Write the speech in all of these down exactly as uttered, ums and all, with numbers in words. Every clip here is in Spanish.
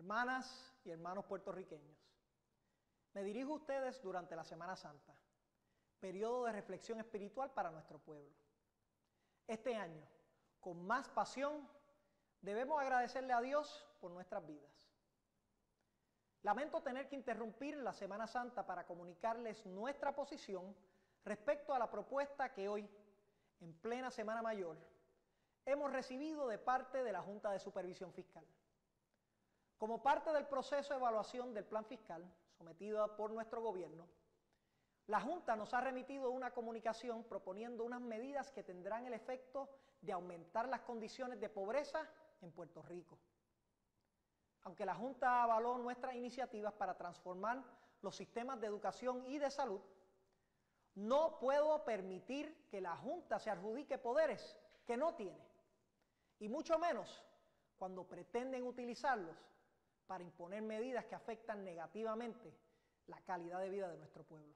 hermanas y hermanos puertorriqueños, me dirijo a ustedes durante la Semana Santa, periodo de reflexión espiritual para nuestro pueblo. Este año, con más pasión, debemos agradecerle a Dios por nuestras vidas. Lamento tener que interrumpir la Semana Santa para comunicarles nuestra posición respecto a la propuesta que hoy, en plena Semana Mayor, hemos recibido de parte de la Junta de Supervisión Fiscal. Como parte del proceso de evaluación del plan fiscal sometido por nuestro gobierno, la Junta nos ha remitido una comunicación proponiendo unas medidas que tendrán el efecto de aumentar las condiciones de pobreza en Puerto Rico. Aunque la Junta avaló nuestras iniciativas para transformar los sistemas de educación y de salud, no puedo permitir que la Junta se adjudique poderes que no tiene, y mucho menos cuando pretenden utilizarlos para imponer medidas que afectan negativamente la calidad de vida de nuestro pueblo.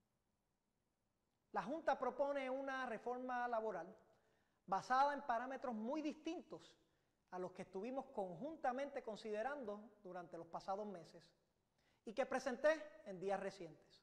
La Junta propone una reforma laboral basada en parámetros muy distintos a los que estuvimos conjuntamente considerando durante los pasados meses y que presenté en días recientes.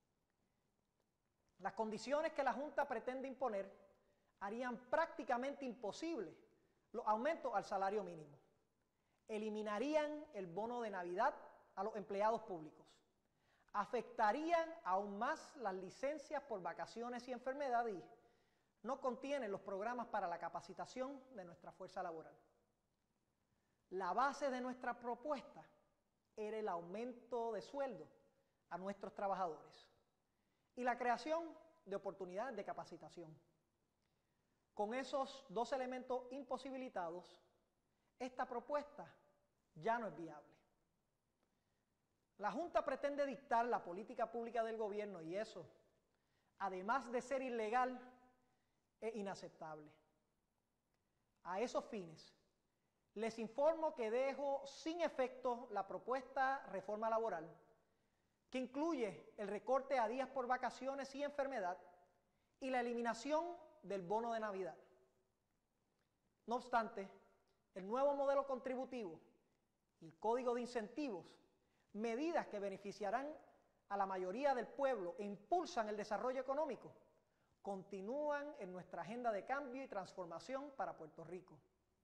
Las condiciones que la Junta pretende imponer harían prácticamente imposible los aumentos al salario mínimo. Eliminarían el bono de Navidad a los empleados públicos. Afectarían aún más las licencias por vacaciones y enfermedad y no contienen los programas para la capacitación de nuestra fuerza laboral. La base de nuestra propuesta era el aumento de sueldo a nuestros trabajadores y la creación de oportunidades de capacitación. Con esos dos elementos imposibilitados, esta propuesta ya no es viable. La Junta pretende dictar la política pública del gobierno y eso, además de ser ilegal, es inaceptable. A esos fines, les informo que dejo sin efecto la propuesta reforma laboral, que incluye el recorte a días por vacaciones y enfermedad y la eliminación del bono de Navidad. No obstante, el nuevo modelo contributivo y el código de incentivos, medidas que beneficiarán a la mayoría del pueblo e impulsan el desarrollo económico, continúan en nuestra agenda de cambio y transformación para Puerto Rico.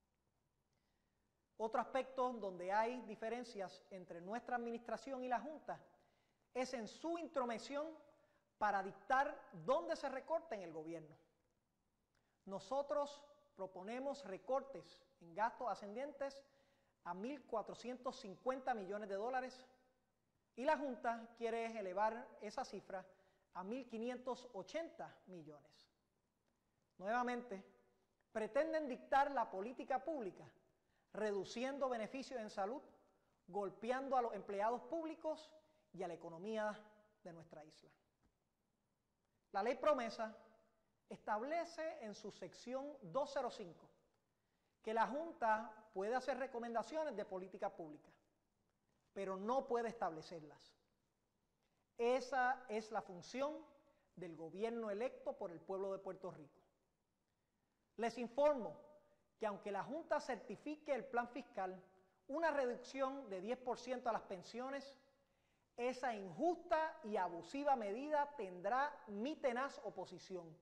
Otro aspecto donde hay diferencias entre nuestra administración y la Junta es en su intromisión para dictar dónde se recorta en el gobierno. Nosotros proponemos recortes en gastos ascendientes a mil cuatrocientos cincuenta millones de dólares y la Junta quiere elevar esa cifra a mil quinientos ochenta millones. Nuevamente, pretenden dictar la política pública, reduciendo beneficios en salud, golpeando a los empleados públicos y a la economía de nuestra isla. La ley promesa establece en su sección doscientos cinco que la Junta puede hacer recomendaciones de política pública, pero no puede establecerlas. Esa es la función del gobierno electo por el pueblo de Puerto Rico. Les informo que aunque la Junta certifique el plan fiscal una reducción de diez por ciento a las pensiones, esa injusta y abusiva medida tendrá mi tenaz oposición.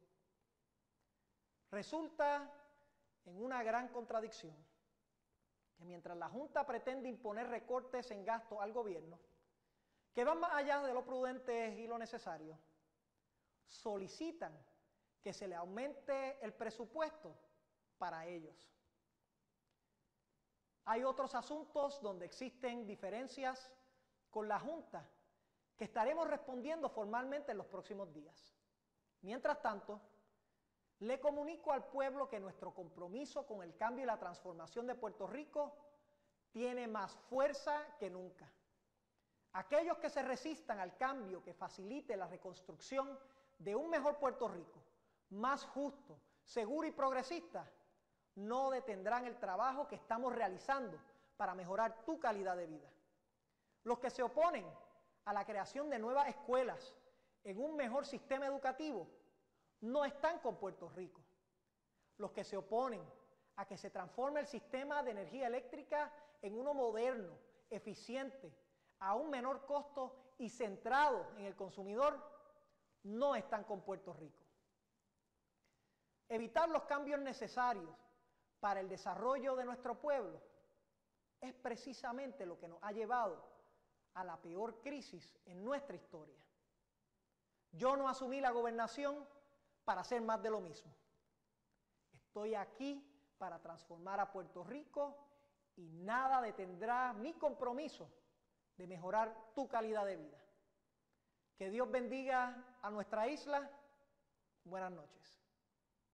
Resulta en una gran contradicción que mientras la Junta pretende imponer recortes en gastos al gobierno, que van más allá de lo prudente y lo necesario, solicitan que se le aumente el presupuesto para ellos. Hay otros asuntos donde existen diferencias con la Junta que estaremos respondiendo formalmente en los próximos días. Mientras tanto, le comunico al pueblo que nuestro compromiso con el cambio y la transformación de Puerto Rico tiene más fuerza que nunca. Aquellos que se resistan al cambio que facilite la reconstrucción de un mejor Puerto Rico, más justo, seguro y progresista, no detendrán el trabajo que estamos realizando para mejorar tu calidad de vida. Los que se oponen a la creación de nuevas escuelas en un mejor sistema educativo no están con Puerto Rico. Los que se oponen a que se transforme el sistema de energía eléctrica en uno moderno, eficiente, a un menor costo y centrado en el consumidor, no están con Puerto Rico. Evitar los cambios necesarios para el desarrollo de nuestro pueblo es precisamente lo que nos ha llevado a la peor crisis en nuestra historia. Yo no asumí la gobernación para hacer más de lo mismo. Estoy aquí para transformar a Puerto Rico y nada detendrá mi compromiso de mejorar tu calidad de vida. Que Dios bendiga a nuestra isla. Buenas noches.